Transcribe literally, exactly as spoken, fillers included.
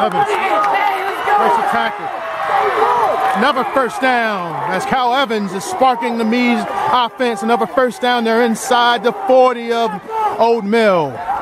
Evans. First tackle. Another first down as Kyle Evans is sparking the Meade offense. Another first down. They're inside the forty of Old Mill.